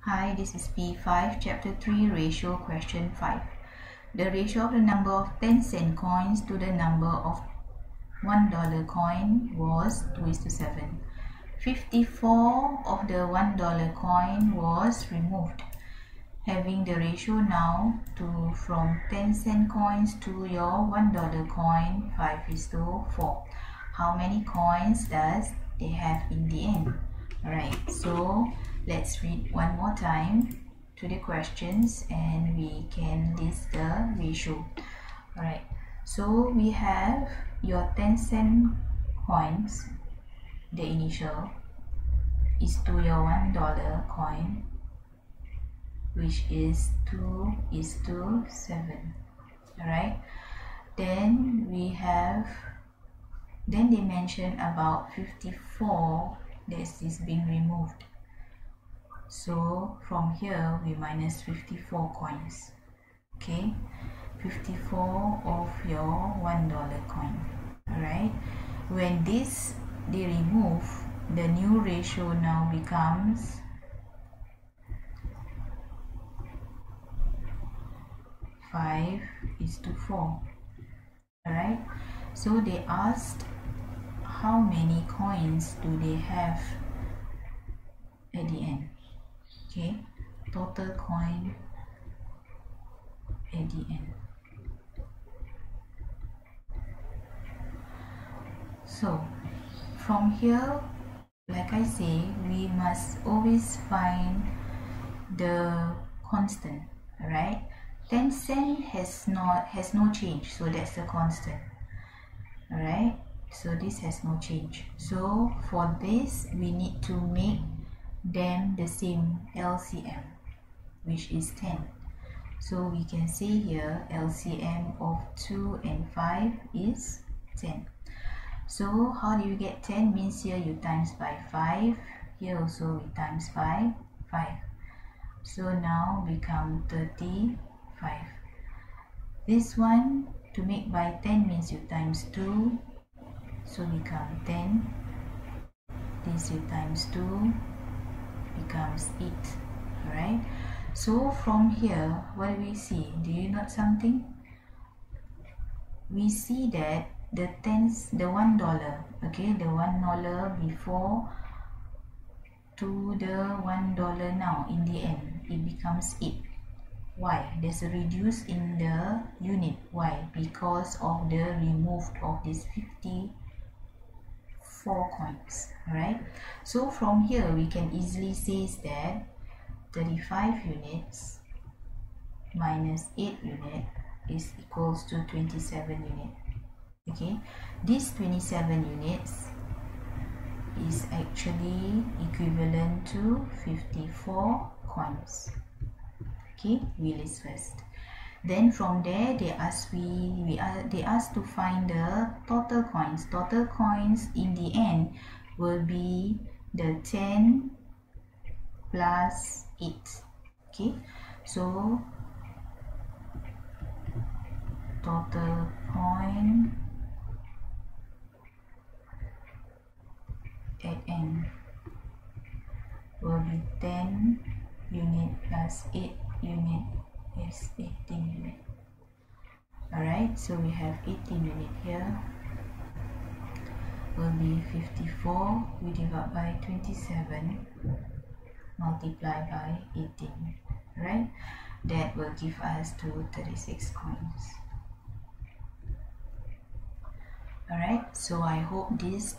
Hi, this is P5, Chapter 3, Ratio, Question 5. The ratio of the number of 10-cent coins to the number of $1 coin was 2:7. 54 of the $1 coin was removed. Having the ratio now from 10-cent coins to your $1 coin 5:4. How many coins does they have in the end? Alright, so let's read one more time to the questions and we can list the ratio. Alright, so we have your 10-cent coins, the initial is to your $1 coin, which is 2:7. Alright, then they mention about 54 that is being removed. So from here we minus 54 coins. Okay, 54 of your $1 coin. Alright, when this they remove, the new ratio now becomes 5:4. Alright, so they asked how many coins do they have at the end. Okay, total coin at the end. So from here, like I say, we must always find the constant. Alright, 10 cent has no change, so that's the constant. Alright, so this has no change. So for this we need to make them the same LCM, which is 10. So we can say here LCM of 2 and 5 is 10. So how do you get 10? Means here you times by 5, here also we times by 5. So now become 35. This one to make by 10 means you times 2, so become 10. This you times 2 becomes 8. Alright, so from here what do we see? Do you note something? We see that the $1, okay, the $1 before to the $1 now, in the end it becomes 8. Why? There's a reduce in the unit. Why? Because of the removed of this 54 coins. Alright, so from here we can easily say that 35 units minus 8 unit is equals to 27 unit. Okay, this 27 units is actually equivalent to 54 coins. Okay, we list first. Then from there they ask to find the total coins. Total coins in the end will be the 10 plus 8. Okay, so total coin at end will be 10 unit plus 8 unit is 18 unit. Alright, so we have 18 unit here, will be 54. We divide by 27, multiply by 18. Right, that will give us 36 coins. Alright, so I hope this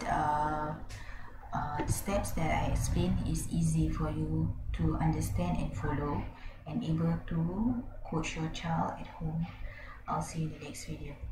steps that I explained is easy for you to understand and follow and able to coach your child at home. I'll see you in the next video.